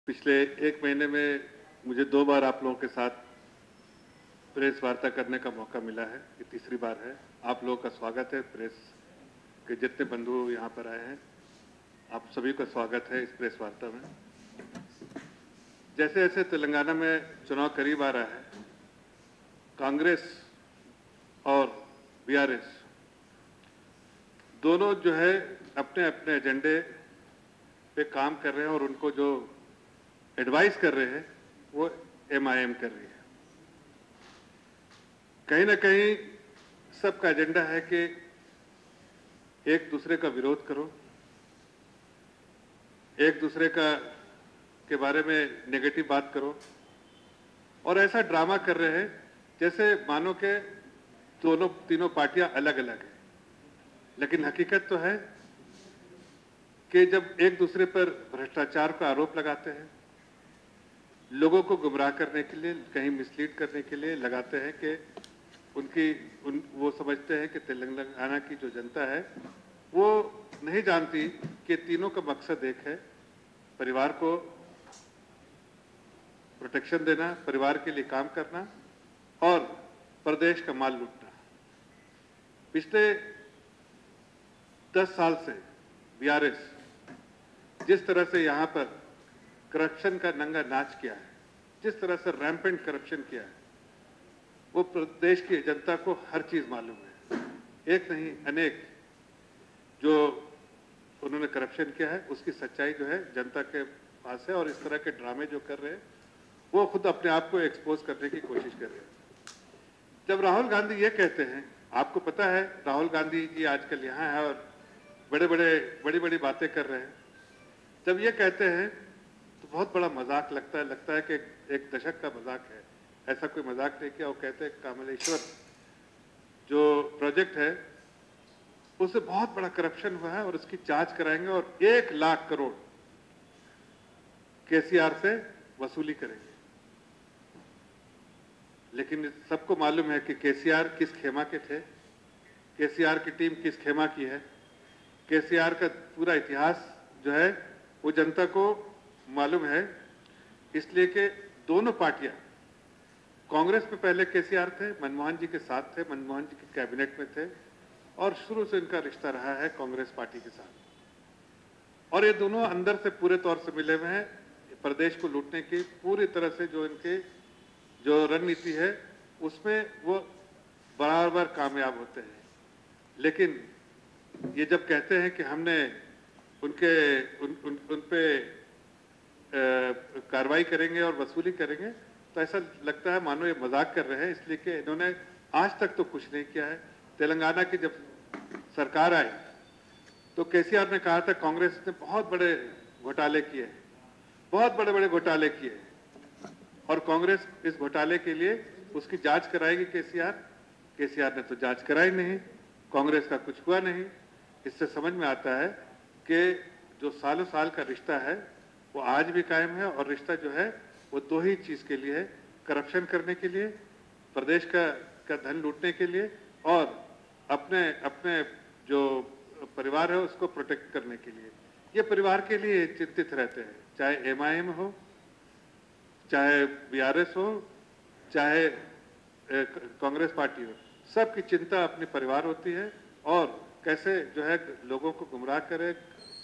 पिछले एक महीने में मुझे 2 बार आप लोगों के साथ प्रेस वार्ता करने का मौका मिला है। ये तीसरी बार है। आप लोगों का स्वागत है। प्रेस के जितने बंधु यहाँ पर आए हैं, आप सभी का स्वागत है इस प्रेस वार्ता में। जैसे जैसे तेलंगाना में चुनाव करीब आ रहा है, कांग्रेस और बीआरएस दोनों जो है अपने अपने एजेंडे पे काम कर रहे हैं और उनको जो एडवाइस कर रहे हैं वो एमआईएम कर रही है। कहीं ना कहीं सबका एजेंडा है कि एक दूसरे का विरोध करो, एक दूसरे के बारे में नेगेटिव बात करो और ऐसा ड्रामा कर रहे हैं जैसे मानो के दोनों तीनों पार्टियां अलग अलग हैं। लेकिन हकीकत तो है कि जब एक दूसरे पर भ्रष्टाचार का आरोप लगाते हैं, लोगों को गुमराह करने के लिए, कहीं मिसलीड करने के लिए लगाते हैं कि वो समझते हैं कि तेलंगाना की जो जनता है वो नहीं जानती कि तीनों का मकसद एक है, परिवार को प्रोटेक्शन देना, परिवार के लिए काम करना और प्रदेश का माल लूटना। पिछले 10 साल से बीआरएस जिस तरह से यहाँ पर करप्शन का नंगा नाच किया है, जिस तरह से रैम्पेंट करप्शन किया है, वो प्रदेश की जनता को हर चीज मालूम है। एक नहीं अनेक जो उन्होंने करप्शन किया है उसकी सच्चाई जो है जनता के पास है और इस तरह के ड्रामे जो कर रहे हैं वो खुद अपने आप को एक्सपोज करने की कोशिश कर रहे हैं। जब राहुल गांधी ये कहते हैं, आपको पता है राहुल गांधी जी आजकल यहाँ है और बड़ी बड़ी बातें कर रहे हैं। जब ये कहते हैं तो बहुत बड़ा मजाक लगता है कि एक दशक का मजाक है। ऐसा कोई मजाक नहीं किया। वो कहते हैं कमलेश्वर जो प्रोजेक्ट है उससे बहुत बड़ा करप्शन हुआ है और उसकी जांच कराएंगे और 1 लाख करोड़ केसीआर से वसूली करेंगे। लेकिन सबको मालूम है कि केसीआर किस खेमा के थे, केसीआर की टीम किस खेमा की है। केसीआर का पूरा इतिहास जो है वो जनता को मालूम है, इसलिए कि दोनों पार्टियां कांग्रेस में पहले केसीआर थे, मनमोहन जी के साथ थे, मनमोहन जी के कैबिनेट में थे और शुरू से इनका रिश्ता रहा है कांग्रेस पार्टी के साथ। और ये दोनों अंदर से पूरे तौर से मिले हुए हैं प्रदेश को लूटने की पूरी तरह से। जो इनके जो रणनीति है उसमें वो बराबर कामयाब होते हैं। लेकिन ये जब कहते हैं कि हमने उन पे कार्रवाई करेंगे और वसूली करेंगे तो ऐसा लगता है मानो ये मजाक कर रहे हैं, इसलिए कि इन्होंने आज तक तो कुछ नहीं किया है। तेलंगाना की जब सरकार आई तो केसीआर ने कहा था कांग्रेस ने बहुत बड़े घोटाले किए, बहुत बड़े घोटाले किए और कांग्रेस इस घोटाले के लिए उसकी जांच कराएगी। केसीआर ने तो जांच कराई नहीं, कांग्रेस का कुछ हुआ नहीं। इससे समझ में आता है कि जो सालों साल का रिश्ता है वो आज भी कायम है और रिश्ता जो है वो 2 ही चीज के लिए है, करप्शन करने के लिए, प्रदेश का धन लूटने के लिए और अपने जो परिवार है उसको प्रोटेक्ट करने के लिए। ये परिवार के लिए चिंतित रहते हैं, चाहे एमआईएम हो, चाहे बीआरएस हो, चाहे कांग्रेस पार्टी हो। सबकी चिंता अपने परिवार होती है और कैसे जो है लोगों को गुमराह करे,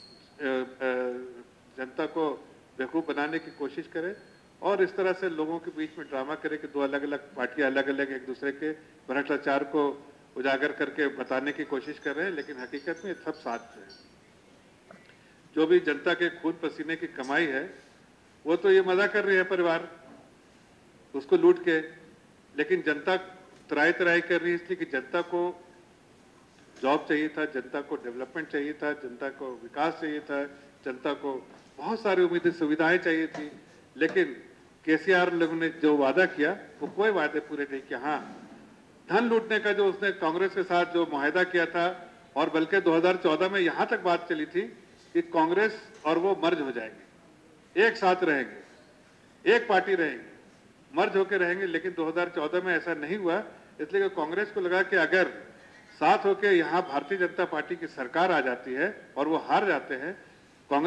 जनता को बेवकूफ बनाने की कोशिश करे और इस तरह से लोगों के बीच में ड्रामा करे कि 2 अलग अलग पार्टियां अलग अलग एक दूसरे के भ्रष्टाचार को उजागर करके बताने की कोशिश कर रहे हैं। लेकिन हकीकत में सब साथ है। जो भी जनता के खून पसीने की कमाई है वो तो ये मजा कर रही है परिवार उसको लूट के, लेकिन जनता त्राही कर रही है इसलिए कि जनता को जॉब चाहिए था, जनता को डेवलपमेंट चाहिए था, जनता को विकास चाहिए था, जनता को बहुत सारी उम्मीदें सुविधाएं चाहिए थी। लेकिन केसीआर लोगों ने जो वादा किया वो कोई वादे पूरे नहीं किया। हाँ, धन लूटने का जो उसने कांग्रेस के साथ जो मुआहदा किया था और बल्कि 2014 में यहां तक बात चली थी कि कांग्रेस और वो मर्ज हो जाएंगे, एक साथ रहेंगे, एक पार्टी रहेंगे, मर्ज होकर रहेंगे। लेकिन 2014 में ऐसा नहीं हुआ, इसलिए कांग्रेस को लगा कि अगर साथ होकर यहाँ भारतीय जनता पार्टी की सरकार आ जाती है और वो हार जाते हैं, कांग्रेस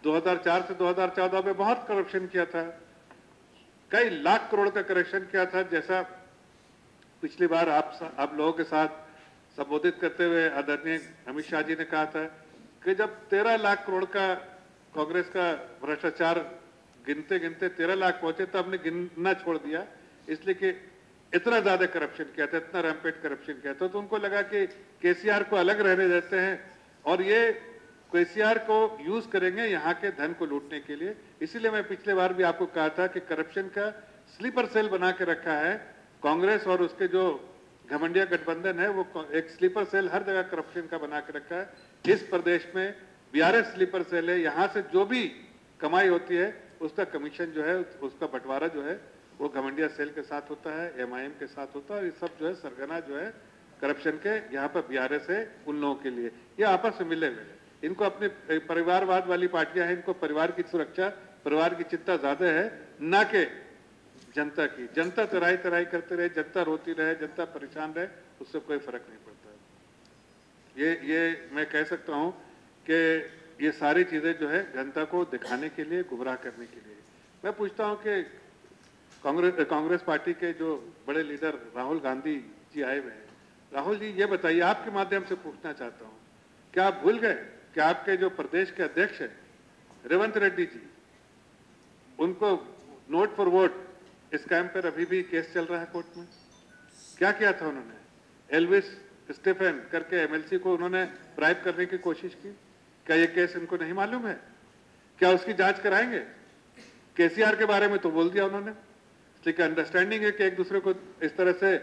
2004 से 2014 में बहुत करप्शन किया था, कई लाख करोड़ का करप्शन किया था। जैसा पिछली बार आप लोगों के साथ संबोधित करते हुए आदरणीय अमित शाह जी ने कहा था कि जब 13 लाख करोड़ का कांग्रेस का भ्रष्टाचार गिनते गिनते 13 लाख पहुंचे तो हमने गिनना छोड़ दिया, इसलिए कि इतना ज्यादा करप्शन किया था, इतना रैम्पेट करप्शन किया था। तो उनको लगा कि केसीआर को अलग रहने देते हैं और ये केसीआर को यूज करेंगे यहाँ के धन को लूटने के लिए। इसीलिए मैं पिछले बार भी आपको कहा था कि करप्शन का स्लीपर सेल बना के रखा है कांग्रेस और उसके जो घमंडिया गठबंधन है, वो एक स्लीपर सेल हर जगह करप्शन का बना के रखा है। इस प्रदेश में बीआरएस स्लीपर सेल है, यहाँ से जो भी कमाई होती है उसका कमीशन जो है, उसका बंटवारा जो है वो घमंडिया सेल के साथ होता है, एमआईएम के साथ होता है। और ये सब जो है सरगना जो है करप्शन के यहाँ पर बीआरएस है उन लोगों के लिए, ये आपस में मिले हुए हैं। इनको अपने परिवारवाद वाली पार्टियां हैं, इनको परिवार की सुरक्षा, परिवार की चिंता ज्यादा है ना कि जनता की। जनता तराई तराई करते रहे, जनता रोती रहे, जनता परेशान रहे, उससे कोई फर्क नहीं पड़ता। ये मैं कह सकता हूं कि ये सारी चीजें जो है जनता को दिखाने के लिए, गुमराह करने के लिए। मैं पूछता हूं कि कांग्रेस पार्टी के जो बड़े लीडर राहुल गांधी जी आए हुए हैं, राहुल जी ये बताइए, आपके माध्यम से पूछना चाहता हूं, क्या आप भूल गए कि आपके जो प्रदेश के अध्यक्ष हैं रेवंत रेड्डी जी, उनको नोट फॉर वोट स्कैम पर अभी भी केस चल रहा है कोर्ट में? क्या किया था उन्होंने? एल्विस स्टीफन करके एमएलसी को उन्होंने ब्राइब करने की कोशिश की। क्या ये केस इनको नहीं मालूम है? क्या उसकी जांच कराएंगे? केसीआर के बारे में तो बोल दिया उन्होंने, लेकिन अंडरस्टैंडिंग है कि एक दूसरे को इस तरह से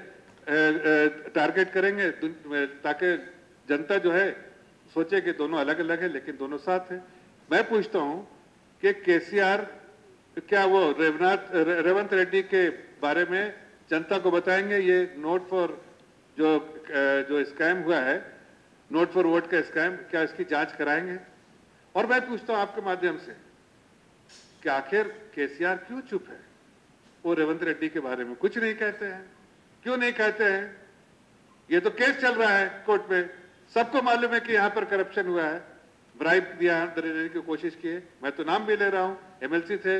टारगेट करेंगे ताकि जनता जो है सोचे कि दोनों अलग अलग है लेकिन दोनों साथ है। मैं पूछता हूं कि केसीआर क्या वो रेवंत रेड्डी के बारे में जनता को बताएंगे? ये नोट फॉर जो स्कैम हुआ है, नोट फॉर वोट का स्कैम, क्या इसकी जांच कराएंगे? और मैं पूछता हूं आपके माध्यम से कि आखिर केसीआर क्यों चुप है? वो रेवंत रेड्डी के बारे में कुछ नहीं कहते हैं। क्यों नहीं कहते हैं? ये तो केस चल रहा है कोर्ट में, सबको मालूम है कि यहां पर करप्शन हुआ है, ब्राइब दिया, देने की कोशिश की है। मैं तो नाम भी ले रहा हूं, एमएलसी थे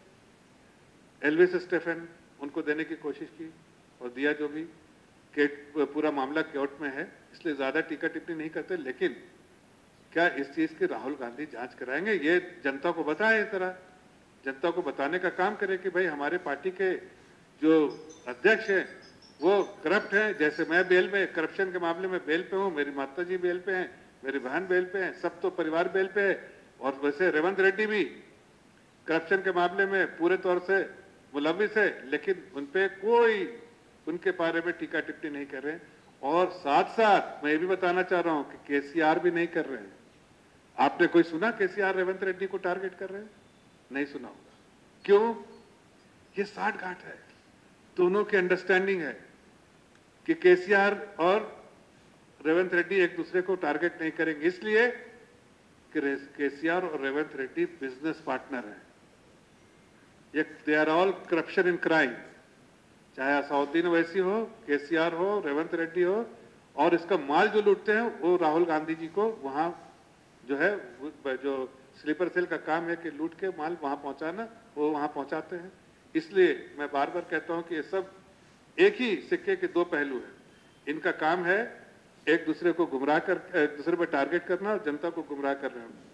एल्विस स्टीफन, उनको देने की कोशिश की और दिया जो भी। पूरा मामला कोर्ट में है, इसलिए ज्यादा टीका टिप्पणी नहीं करते। लेकिन क्या इस चीज की राहुल गांधी जांच कराएंगे? ये जनता को बताएं, इस तरह जनता को बताने का काम करें कि भाई हमारे पार्टी के जो अध्यक्ष हैं वो करप्ट हैं। जैसे मैं बेल में, करप्शन के मामले में बेल पे हूं, मेरी माता जी बेल पे हैं, मेरी बहन बेल पे हैं, सब तो परिवार बेल पे है। और वैसे रेवंत रेड्डी भी करप्शन के मामले में पूरे तौर से मुलविस है, लेकिन उनपे कोई उनके बारे में टीका टिप्पणी नहीं कर रहे हैं। और साथ साथ मैं ये भी बताना चाह रहा हूं कि केसीआर भी नहीं कर रहे हैं। आपने कोई सुना केसीआर रेवंत रेड्डी को टारगेट कर रहे हैं? नहीं सुना होगा। क्यों? ये साठ गांठ है, दोनों की अंडरस्टैंडिंग है कि केसीआर और रेवंत रेड्डी एक दूसरे को टारगेट नहीं करेंगे, इसलिए कि केसीआर और रेवंत रेड्डी बिजनेस पार्टनर हैं। They are all corruption in crime, चाहे असाउद्दीन ओवैसी हो, केसीआर हो, रेवंत रेड्डी हो। और इसका माल जो लूटते हैं वो राहुल गांधी जी को वहां जो है, जो स्लीपर सेल का काम है कि लूट के माल वहां पहुंचाना, वो वहां पहुंचाते हैं। इसलिए मैं बार बार कहता हूं कि ये सब एक ही सिक्के के दो पहलू हैं। इनका काम है एक दूसरे को गुमराह कर, एक दूसरे पर टारगेट करना और जनता को गुमराह कर रहे हैं।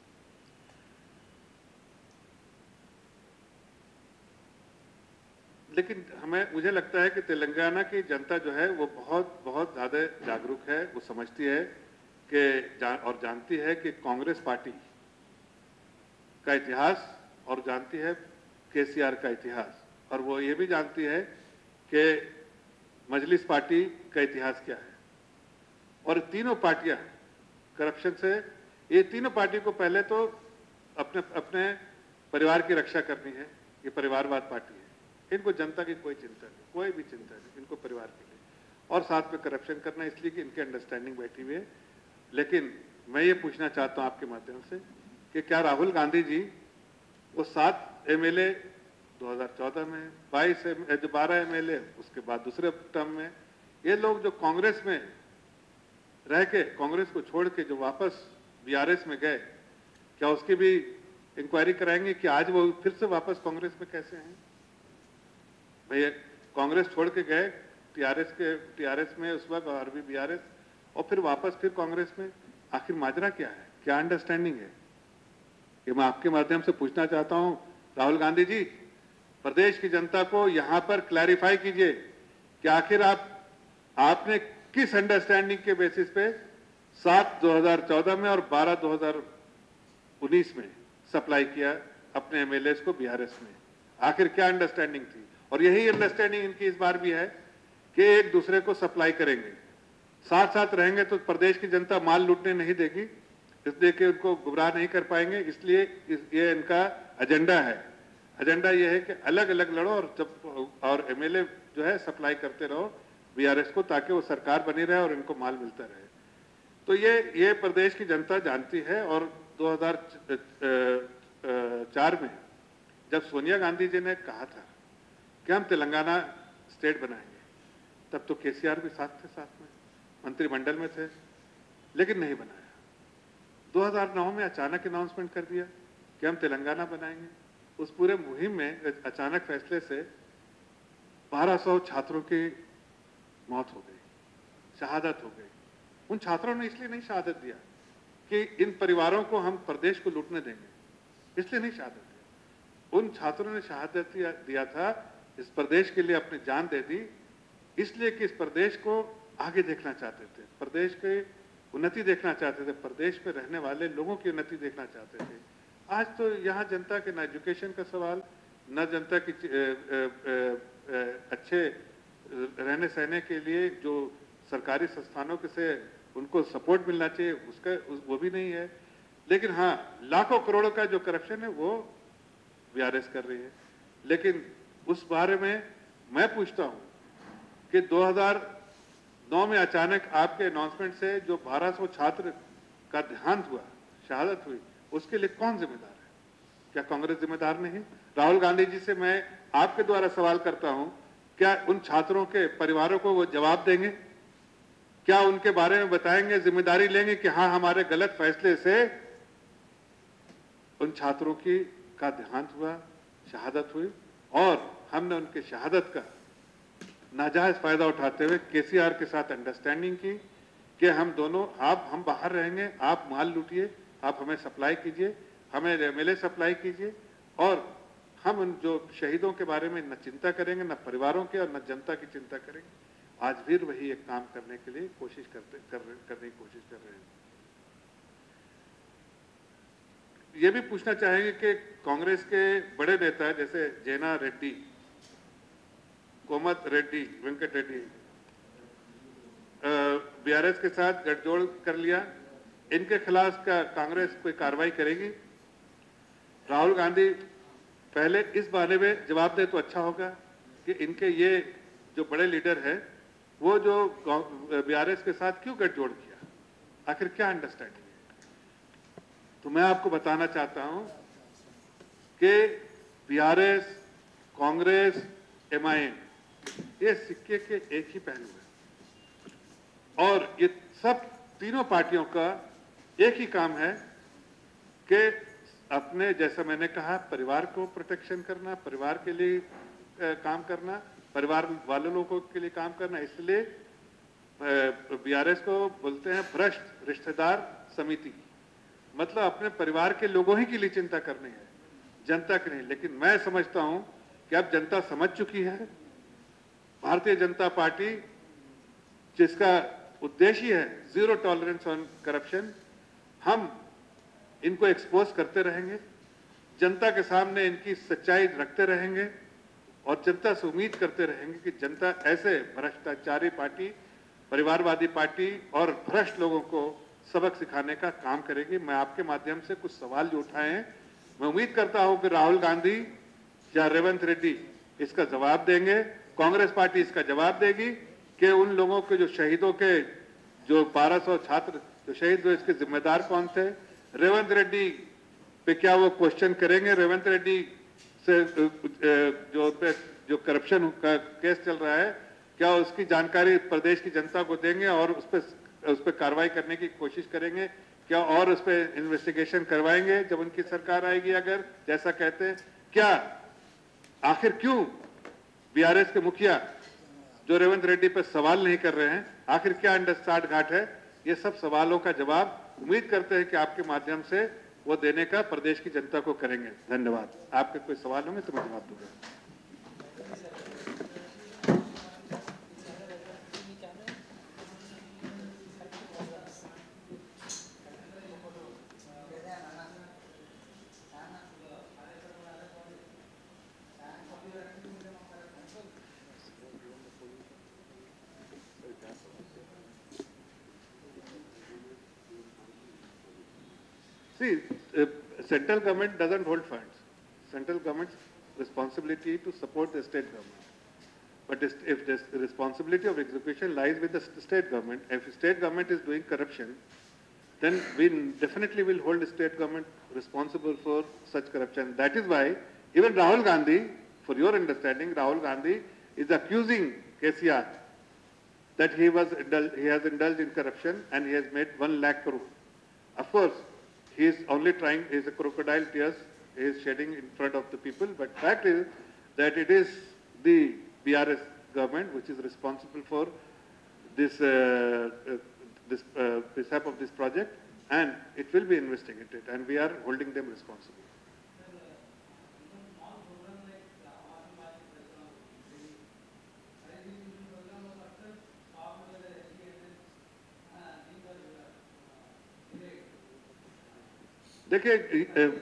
लेकिन मुझे लगता है कि तेलंगाना की जनता जो है वो बहुत बहुत ज्यादा जागरूक है। वो समझती है कि और जानती है कि कांग्रेस पार्टी का इतिहास और जानती है केसीआर का इतिहास, और वो ये भी जानती है कि मजलिस पार्टी का इतिहास क्या है। और तीनों पार्टियां करप्शन से, ये तीनों पार्टी को पहले तो अपने अपने परिवार की रक्षा करनी है। ये परिवारवाद पार्टी है, इनको जनता की कोई चिंता नहीं, कोई भी चिंता नहीं, इनको परिवार के लिए। और साथ में करप्शन करना इसलिए कि इनकी अंडरस्टैंडिंग बैठी हुई है। लेकिन मैं ये पूछना चाहता हूं आपके माध्यम से कि क्या राहुल गांधी जी वो 7 एमएलए 2014 में, 12 एमएलए उसके बाद दूसरे टर्म में, ये लोग जो कांग्रेस में रह के, कांग्रेस को छोड़ के जो वापस बीआरएस में गए, क्या उसकी भी इंक्वायरी कराएंगे कि आज वो फिर से वापस कांग्रेस में कैसे हैं। भैया कांग्रेस छोड़ के गए टीआरएस में उस वक्त और भी बीआरएस, और फिर वापस फिर कांग्रेस में। आखिर माजरा क्या है, क्या अंडरस्टैंडिंग है, ये मैं आपके माध्यम से पूछना चाहता हूं। राहुल गांधी जी, प्रदेश की जनता को यहां पर क्लैरिफाई कीजिए कि आखिर आपने किस अंडरस्टैंडिंग के बेसिस पे 7/2014 में और 12/2019 में सप्लाई किया अपने एमएलएस को बीआरएस में। आखिर क्या अंडरस्टैंडिंग थी? और यही अंडरस्टैंडिंग इनकी इस बार भी है कि एक दूसरे को सप्लाई करेंगे, साथ साथ रहेंगे तो प्रदेश की जनता माल लूटने नहीं देगी, इसलिए कि उनको गुमराह नहीं कर पाएंगे। इसलिए ये इनका एजेंडा है। एजेंडा ये है कि अलग अलग लड़ो और एमएलए जो है सप्लाई करते रहो बीआरएस को, ताकि वो सरकार बनी रहे और इनको माल मिलता रहे। तो ये प्रदेश की जनता जानती है। और 2004 में जब सोनिया गांधी जी ने कहा था कि हम तेलंगाना स्टेट बनाएंगे, तब तो केसीआर भी साथ में मंत्रिमंडल में थे, लेकिन नहीं बनाया। 2009 में अचानक अनाउंसमेंट कर दिया कि हम तेलंगाना बनाएंगे। उस पूरे मुहिम में अचानक फैसले से 1200 छात्रों की मौत हो गई, शहादत हो गई। उन छात्रों ने इसलिए नहीं शहादत दिया कि इन परिवारों को हम प्रदेश को लूटने देंगे, इसलिए नहीं शहादत दिया। उन छात्रों ने शहादत दिया था, इस प्रदेश के लिए अपनी जान दे दी, इसलिए कि इस प्रदेश को आगे देखना चाहते थे, प्रदेश की उन्नति देखना चाहते थे, प्रदेश में रहने वाले लोगों की उन्नति देखना चाहते थे। आज तो यहाँ जनता के न एजुकेशन का सवाल, न जनता की अच्छे रहने सहने के लिए जो सरकारी संस्थानों के से उनको सपोर्ट मिलना चाहिए वो भी नहीं है। लेकिन हाँ, लाखों करोड़ों का जो करप्शन है वो बीआरएस कर रही है। लेकिन उस बारे में मैं पूछता हूँ कि 2009 में अचानक आपके अनाउंसमेंट से जो 1200 छात्र का देहांत हुआ, शहादत हुई, उसके लिए कौन जिम्मेदार है? क्या कांग्रेस जिम्मेदार नहीं? राहुल गांधी जी से मैं आपके द्वारा सवाल करता हूं, क्या उन छात्रों के परिवारों को वो जवाब देंगे? क्या उनके बारे में बताएंगे, जिम्मेदारी लेंगे कि हाँ, हमारे गलत फैसले से उन छात्रों का देहांत हुआ, शहादत हुई, और हमने उनके शहादत का नाजायज फायदा उठाते हुए केसीआर के साथ अंडरस्टैंडिंग की कि हम दोनों, हम बाहर रहेंगे, आप माल लूटिए, आप हमें सप्लाई कीजिए, हमें एमएलए सप्लाई कीजिए, और हम उन जो शहीदों के बारे में न चिंता करेंगे, न परिवारों के और न जनता की चिंता करेंगे। आज फिर वही एक काम करने के लिए करने की कोशिश कर रहे हैं। ये भी पूछना चाहेंगे कि कांग्रेस के बड़े नेता जैसे जेना रेड्डी, कोमत रेड्डी, वेंकट रेड्डी, बीआरएस के साथ गठजोड़ कर लिया, इनके खिलाफ कांग्रेस कोई कार्रवाई करेगी? राहुल गांधी पहले इस बारे में जवाब दे तो अच्छा होगा कि इनके ये जो बड़े लीडर हैं वो जो बीआरएस के साथ क्यों गठजोड़ किया, आखिर क्या अंडरस्टैंडिंग है? तो मैं आपको बताना चाहता हूं कि बीआरएस, कांग्रेस, एमआईएम, ये सिक्के के एक ही पहलू है, और ये सब तीनों पार्टियों का एक ही काम है कि अपने, जैसा मैंने कहा, परिवार को प्रोटेक्शन करना, परिवार के लिए काम करना, परिवार वाले लोगों के लिए काम करना। इसलिए बीआरएस को बोलते हैं भ्रष्ट रिश्तेदार समिति, मतलब अपने परिवार के लोगों ही के लिए चिंता करनी है, जनता की नहीं। लेकिन मैं समझता हूं कि अब जनता समझ चुकी है, भारतीय जनता पार्टी जिसका उद्देश्य है जीरो टॉलरेंस ऑन करप्शन, हम इनको एक्सपोज करते रहेंगे, जनता के सामने इनकी सच्चाई रखते रहेंगे, और जनता से उम्मीद करते रहेंगे कि जनता ऐसे भ्रष्टाचारी पार्टी, परिवारवादी पार्टी और भ्रष्ट लोगों को सबक सिखाने का काम करेगी। मैं आपके माध्यम से कुछ सवाल जो उठाए हैं, मैं उम्मीद करता हूं कि राहुल गांधी या रेवंत रेड्डी इसका जवाब देंगे, कांग्रेस पार्टी इसका जवाब देगी कि उन लोगों के जो शहीदों के जो 1200 छात्र जो शहीद हुए, इसके जिम्मेदार कौन थे। रेवंत रेड्डी पे क्या वो क्वेश्चन करेंगे? रेवंत रेड्डी से जो करप्शन का केस चल रहा है, क्या उसकी जानकारी प्रदेश की जनता को देंगे और उस पर कार्रवाई करने की कोशिश करेंगे? क्या और उस पर इन्वेस्टिगेशन करवाएंगे जब उनकी सरकार आएगी? अगर जैसा कहते हैं, क्या आखिर क्यों बीआरएस के मुखिया जो रेवंत रेड्डी पर सवाल नहीं कर रहे हैं, आखिर क्या अंडरस्टांड घाट है? ये सब सवालों का जवाब उम्मीद करते हैं कि आपके माध्यम से वो देने का प्रदेश की जनता को करेंगे। धन्यवाद। आपके कोई सवाल होंगे तो मैं जवाब दूंगा। See, central government doesn't hold funds. Central government's responsibility to support the state government. But if the responsibility of execution lies with the state government, if the state government is doing corruption, then we definitely will hold the state government responsible for such corruption. That is why even Rahul Gandhi, for your understanding, Rahul Gandhi is accusing KCR that he has indulged in corruption and he has made 1 lakh crore. Of course, he is only trying, he is a crocodile tears he is shedding in front of the people, but fact is that it is the BRS government which is responsible for this mishap of this project, and it will be investigated, and we are holding them responsible. देखिए,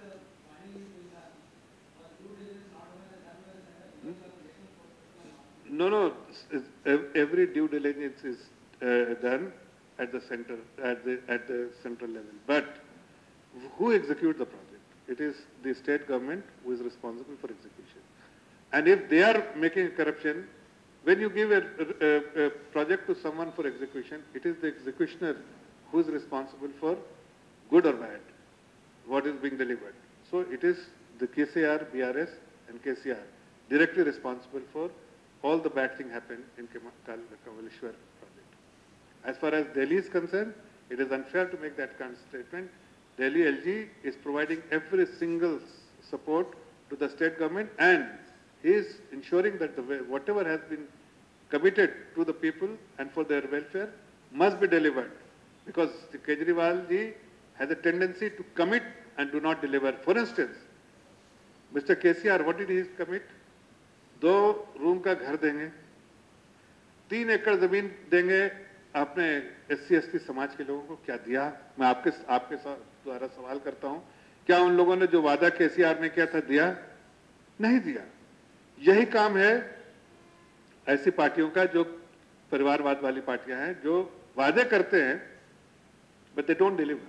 no, every due diligence is done at the center, at the central level. But who executes the project? It is the state government who is responsible for execution. And if they are making corruption, when you give a project to someone for execution, it is the executioner who is responsible for good or bad, what is being delivered. So it is the KCR, BRS and KCR directly responsible for all the bad thing happened in Kamaleshwar project. As far as Delhi is concerned, it is unfair to make that kind of statement. Delhi LG is providing every single support to the state government, and he is ensuring that whatever has been committed to the people and for their welfare must be delivered, because Kejriwal ji has a tendency to commit and do not deliver. For instance, Mr. KCR, what did he commit? 2 room का घर देंगे, 3 एकड़ जमीन देंगे अपने SC ST समाज के लोगों को। क्या दिया? मैं आपके द्वारा सवाल करता हूं, क्या उन लोगों ने जो वादा KCR ने किया था दिया? नहीं दिया। यही काम है ऐसी पार्टियों का जो परिवारवाद वाली पार्टियां हैं, जो वादे करते हैं but they don't deliver.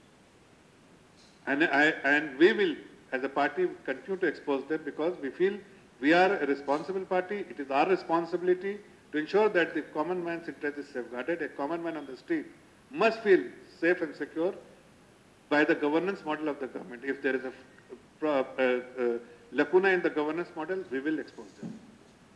And we will, as a party, continue to expose them, because we feel we are a responsible party. It is our responsibility to ensure that the common man's interest is safeguarded. A common man on the street must feel safe and secure by the governance model of the government. If there is a lacuna in the governance model, we will expose them.